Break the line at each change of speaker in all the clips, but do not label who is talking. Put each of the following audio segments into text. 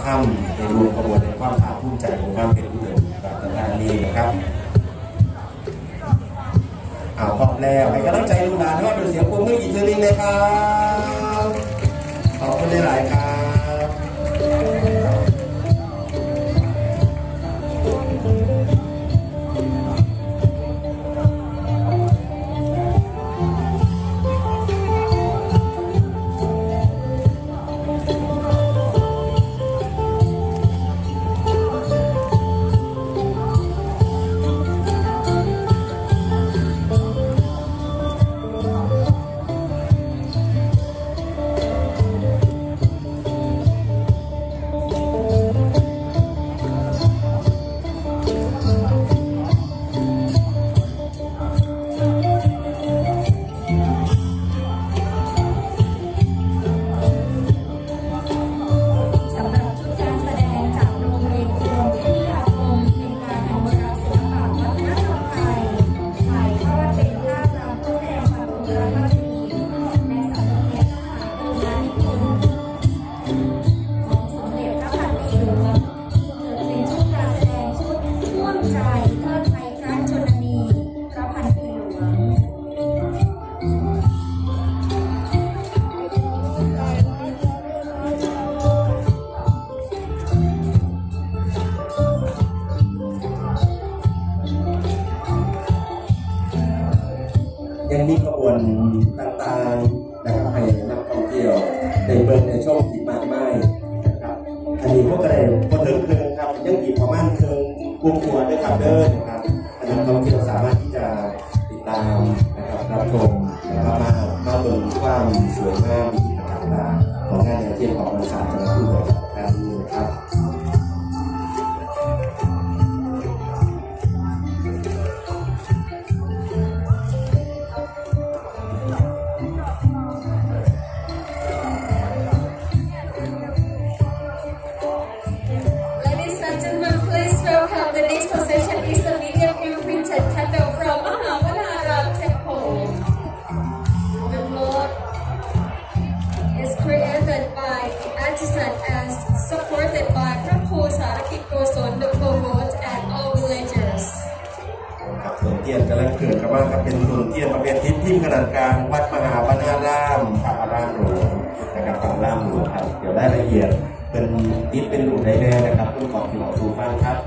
ถ้ำในรวมกระบวนในความภาคภูมิใจของความเป็นผู้เดินกับทางนี้นะครับเอาพร้อมแล้วให้กำลังใจลูกหลานให้เป็นเสียงปรบมืออีกทีนึงเลยครับขอบคุณหลายๆครับยังมีขบวนต่างๆนะครับให้นักท่องเที่ยวในเมืองในช่วงที่มากมายนะครับอันนี้พวกกระเด็นพวกเดินเครื่องครับยังอีกประมาณเครื่องกุ้งหัวด้วยครับเดินนะครับนักท่องเที่ยวสามารถที่จะติดตามนะครับรับชมนะครับมาเบิ่งความสวยงามต่างๆของงานเที่ยวของบริษัทจังหวัดอุบลราชธานีนะครับ
The next possession is a medium imprinted candle from Mahawanaram Temple. The float is created by the artisan and supported by Prabhu Sarakit Goson, the provost, and all villagers.
ครับต้นเทียนกำลังเกิดกับว่าครับเป็นต้นเทียนประเภททิพย์ขนาดกลางวัดมหาวนารามพระอารามหลวงนะครับพระอารามหลวงครับเดี๋ยวได้ละเอียดเป็นทิพย์เป็นหลุมได้แน่นะครับต้องขอบคุณครูฟังครับ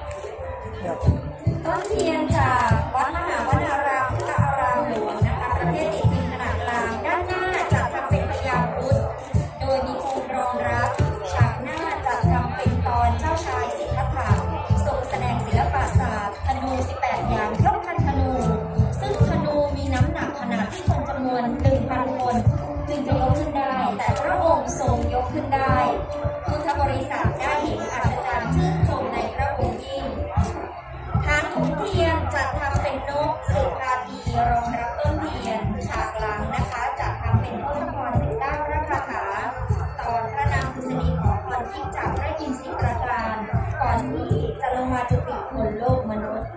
ต้นเทียนจากวัดมหาวนารามพระอารามหลวงนะคะประเภทติดพิมพ์ขนาดกลางด้านหน้าจะทำเป็นพญาครุฑโดยมีโคมรองรับฉากหน้าจะทำเป็นตอนเจ้าชายสิทธัตถะทรงแสดงศิลปศาสตร์ธนู18อย่างยกคันธนูซึ่งธนูมีน้ำหนักขนาดที่คนจำนวน 1,000 คนจึงจะยกขึ้นได้แต่พระองค์ทรงยกขึ้นได้พุทธบริษัทได้เห็นอัศจรรย์ชื่นชมในพระองค์ยิ่งทางถุงเทียนจะทำเป็นนกสืบราตรีรองรับต้นเทียนฉากหลังนะคะจะทำเป็นทศพร19พระคาถาตอนพระนางดุษฎีขอพรทิพย์จากพระอินทร์10ประการก่อนที่จะลงมาจุติบนโลกมนุษย์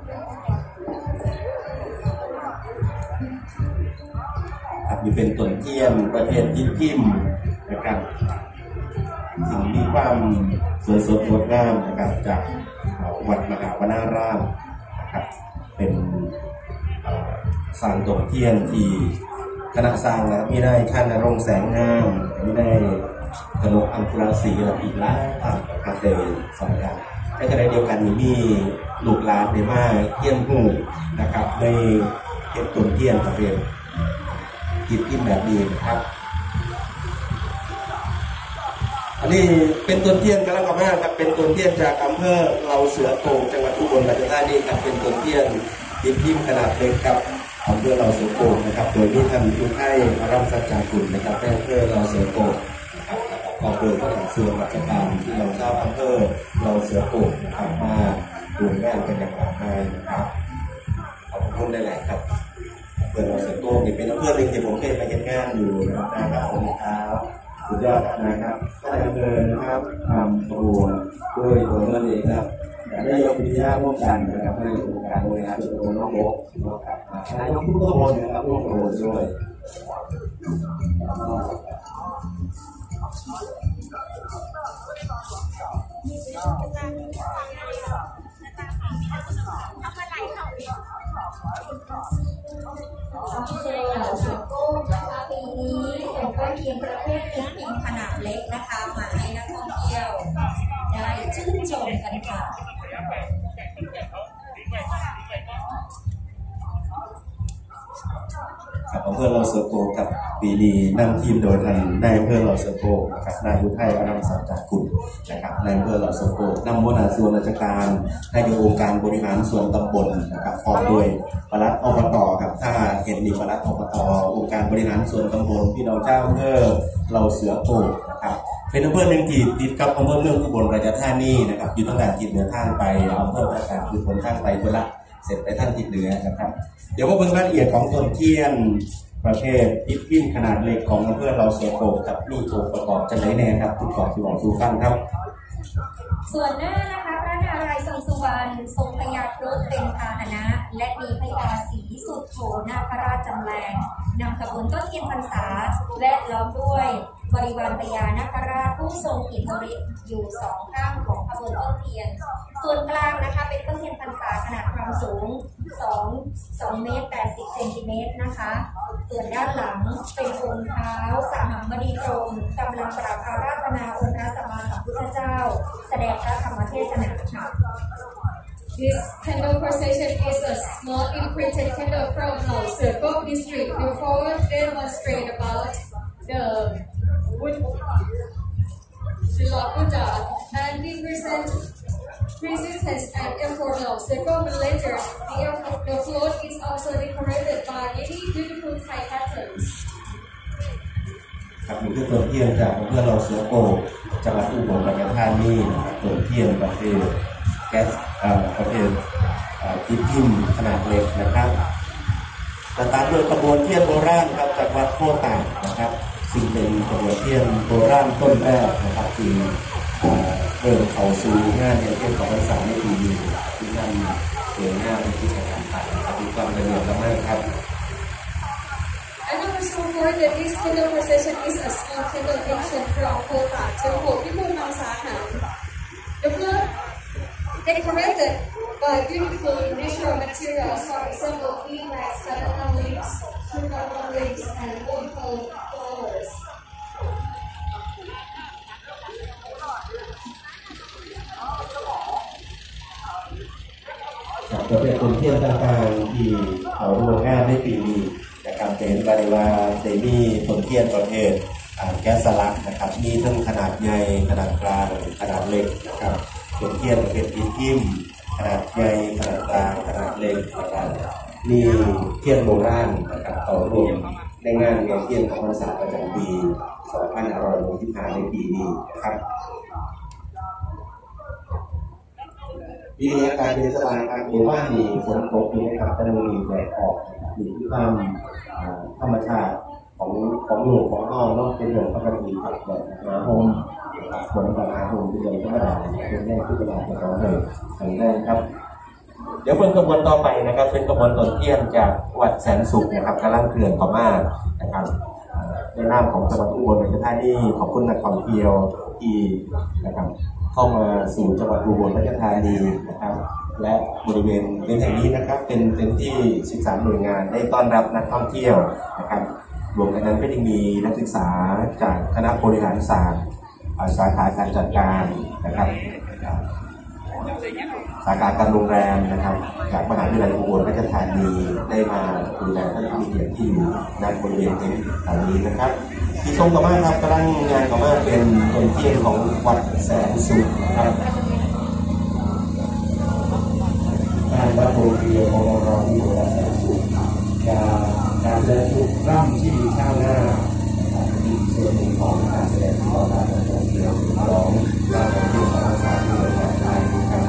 ครับนี่เป็นต้นเทียนประเภททิพย์พิมพ์นะครับสิ่งมีความสวยสดงดงามนะครับจากวัดมหาวนารามนะครับเป็นสร้างต้นเทียนที่คณะสร้างและมีได้ท่านณรงค์แสงงามมีได้กนกอังคุราศรีและอีกหลายท่านนะครับเดินสอนกันในขณะเดียวกันมีลูกหลานได้มาเยี่ยมหูนะครับในเก็บต้นเทียนประเภททิพย์พิมพ์แบบนี้นะครับอันนี้เป็นต้นเทียนกำลังกำลังครับเป็นต้นเทียนจากอำเภอเราเสือโป่งจังหวัดอุบลราชธานีครับเป็นต้นเทียนทิพย์พิมพ์ขนาดเล็กครับอำเภอเราเสือโป่งนะครับโดยมีท่านผู้ให้รัมสัจจาคุณนะครับในอำเภอเราเสือโป่งนะครับขอบคุณผู้ส่วนราชการที่เราทราบอำเภอเราเสือโป่งนะครับมาดูงานกันอย่างมากมายนะครับขอบคุณได้หลายครับอำเภอเราเสือโป่งเป็นอำเภอหนึ่งที่ผมเคยไปเห็นงานอยู่นะครับผมครับสุดยอดนะครับท่านอำเภอนะครับทำตัวด้วยตัวเราเองครับได้ยกวิทยาร่วมกันนะครับให้องค์การบริหารส่วนตำบลน้องโบกนะครับนายกทุกตำบลนะครับร่วมโหวตด้วย
เราเสือโก้นะคะปีนี้ส่งต้นเทียนประเภทติดพิมพ์ขนาดเล็กนะคะมาให้นักท่องเที่ยวได้ชื่นชมกันค่ะ
ครับอำเภอเราเสือโกกับปีนี้นำทีมโดยท่านนายอำเภอเราเสือโกนะครับนายอุทัยอนันต์สัจจกุลนะครับนายอำเภอเราเสือโกนำหัวหน้าส่วนราชการนายองค์การบริหารส่วนตำบลนะครับพร้อมด้วยปลัดอบตครับถ้าเห็นมีปลัดอบตองค์การบริหารส่วนตำบลพี่น้องเจ้าอำเภอเราเสือโกนะครับเป็นอำเภอหนึ่งที่ติดกับอำเภอเมืองอุบลราชธานีนะครับอยู่ตั้งแต่ทิศเหนือทางไปอำเภอประการคือคนทางไปเวลาเสร็จไปทางทิศเหนือนะครับเดี๋ยวมาเบิ่งรายละเอียดของต้นเทียนประเภทพิพิธขนาดเล็กของอำเภอเราเสือโกกับมีองค์ประกอบจะไหนแน่ครับผู้กองที่บอกสู่ฟังครับ
ส่วนหน้านะคะพระนารายณ์ทรงสุวรรณทรงพยาครุฑเป็นพาหนะและมีพญาศรีสุดโธนาคราชจำแรงนำขบวนต้นเทียนพรรษาแวดล้อมด้วยบริวารพญานาคราชผู้ทรงอิทธิฤทธิ์อยู่สองข้างของขบวนต้นเทียนส่วนกลางนะคะเป็นต้นเทียนพรรษาขนาดความสูง2 เมตร 80 เซนติเมตรนะคะส่วนด้านหลังเป็นองค์เท้าสหัมบดีตรงกำลังกราบอาราธนาองค์พระสัมมาสัมพุทธเจ้าแสดงพระธรรมเทศนาค่ะ
This candle procession is a small imprinted candle from Lao Serko district. Before demonstrate about the Lord Buddha and we present resistance and effort Lao Serko later. The float is also decorated by many beautiful Thai patterns.
ครับนี่คือต้นเทียนจากอำเภอเราเสือโกจังหวัดอุบลราชธานีต้นเทียนประเภทแก๊สประเภทพิมพ์ขนาดเล็กนะครับตามด้วยกระบวนเทียนโบราณครับจากวัดโพตากนะครับซึ่งเป็นกระบวนเทียนโบราณต้นแรกนะครับที่เริ่มเข้าสู่งานเทียนของพรรษาในปีนี้ที่นั่นเดินหน้าเป็นกิจกรรมต่างๆมีความละเอียดละเอียดครับ
And also for that this candle procession is a small candle action from Kota Temple People Namsahan. The float decorated by beautiful natural materials, for example, beeswax, banana leaves, sugar leaves, and beautiful flowers.
ประเภทต้นเทียนต่างๆที่เขาร่วมงานในปีนี้นะครับจะเห็นว่าเซมีต้นเทียนประเภทแก๊สสลักนะครับมีทั้งขนาดใหญ่ขนาดกลางขนาดเล็กนะครับต้นเทียนประเภทพิมพ์ขนาดใหญ่ขนาดกลางขนาดเล็กนะครับมีเทียนโบราณนะครับต่อรวมในงานเทียนของพรรษาประจำปี2565ในปีนี้นะครับวิทยาการเทศบาลครับเห็นว่ามีฝนตกมีนะครับแต่มีแดดออกมีความธรรมชาติของโลกของห้องนอกเป็นเรื่องปกติครับแบบหาโฮมฝนกับหาโฮมเป็นเรื่องธรรมดาเป็นแรกที่เป็นการร้องเลยอย่างแรกครับเดี๋ยวเป็นกระบวนต่อไปนะครับเป็นกระบวนต้นเทียนจากวัดแสนสุขนะครับกำลังเคลื่อนเข้ามานะครับในนามของจังหวัดอุบลราชธานีขอบคุณนักท่องเที่ยวที่นะครับเข้ามาสู่จังหวัดอุบลราชธานีนะครับและบริเวณแห่งนี้นะครับเป็นที่13หน่วยงานได้ต้อนรับนักท่องเที่ยวนะครับรวมกันนั้นก็ยังมีนักศึกษาจากคณะบริหารศาสตร์สาขาการจัดการนะครับสาขาการโรงแรมนะครับจากมหาวิทยาลัยอุบลราชธานีได้มาดูแลท่านผู้มีเกียรติที่อยู่ในบริเวณแห่งนี้นะครับที่ทรงต่อมาครับกำลังงานต่อมาเป็นต้นเทียนของวัดแสนสุขนะครับการวัดโพธิ์เดียวของเราที่วัดแสนสุขการแสดงทุกร่ำที่ชาวนาเป็นส่วนหนึ่งของการแสดงที่ต่อการแสดงเกี่ยวกับร้องการเป็นที่ภาษาที่เราใช้ได้ครับ